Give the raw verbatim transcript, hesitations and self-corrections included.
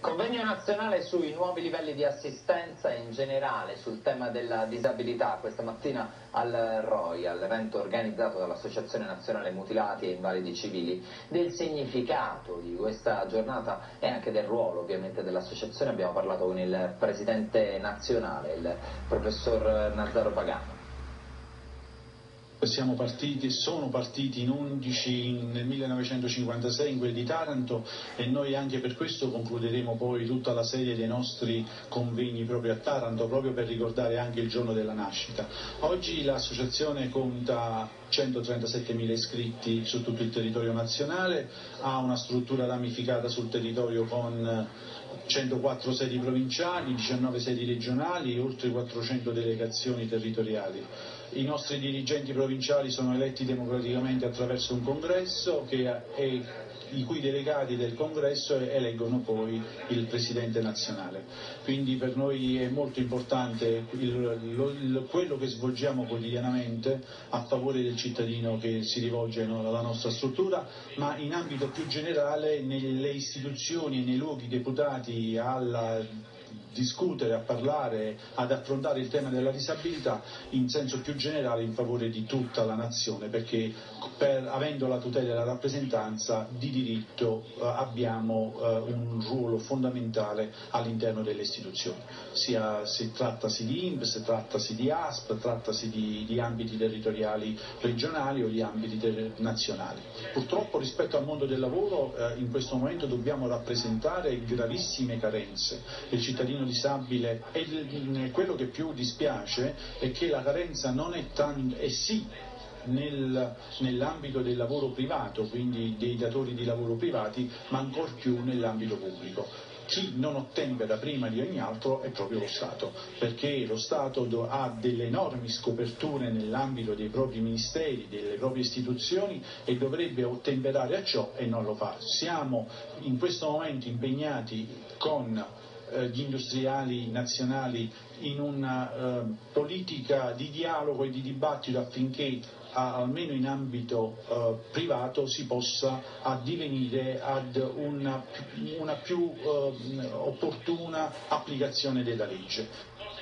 Convegno nazionale sui nuovi livelli di assistenza e in generale sul tema della disabilità, questa mattina al Royal, l'evento organizzato dall'Associazione Nazionale Mutilati e Invalidi Civili. Del significato di questa giornata e anche del ruolo ovviamente dell'associazione abbiamo parlato con il presidente nazionale, il professor Nazzaro Pagano. Siamo partiti, sono partiti in undici nel millenovecentocinquantasei in quel di Taranto e noi anche per questo concluderemo poi tutta la serie dei nostri convegni proprio a Taranto, proprio per ricordare anche il giorno della nascita. Oggi l'associazione conta centotrentasettemila iscritti su tutto il territorio nazionale, ha una struttura ramificata sul territorio con centoquattro sedi provinciali, diciannove sedi regionali e oltre quattrocento delegazioni territoriali. I nostri dirigenti provinciali sono eletti democraticamente attraverso un congresso che è, i cui delegati del congresso eleggono poi il presidente nazionale. Quindi per noi è molto importante il, lo, il, quello che svolgiamo quotidianamente a favore del cittadino che si rivolge alla nostra struttura, ma in ambito più generale nelle istituzioni e nei luoghi deputati alla discutere, a parlare, ad affrontare il tema della disabilità in senso più generale in favore di tutta la nazione, perché per, avendo la tutela e la rappresentanza di diritto eh, abbiamo eh, un ruolo fondamentale all'interno delle istituzioni, sia si trattasi di I N P S, trattasi di A S P, trattasi di, di ambiti territoriali regionali o di ambiti ter- nazionali. Purtroppo rispetto al mondo del lavoro eh, in questo momento dobbiamo rappresentare gravissime carenze. Il cittadino disabile e quello che più dispiace è che la carenza non è tanto, è sì nel, nell'ambito del lavoro privato, quindi dei datori di lavoro privati, ma ancor più nell'ambito pubblico. Chi non ottempera prima di ogni altro è proprio lo Stato, perché lo Stato ha delle enormi scoperture nell'ambito dei propri ministeri, delle proprie istituzioni e dovrebbe ottemperare a ciò e non lo fa. Siamo in questo momento impegnati con gli industriali nazionali in una eh, politica di dialogo e di dibattito affinché a, almeno in ambito eh, privato si possa addivenire ad una, una più eh, opportuna applicazione della legge.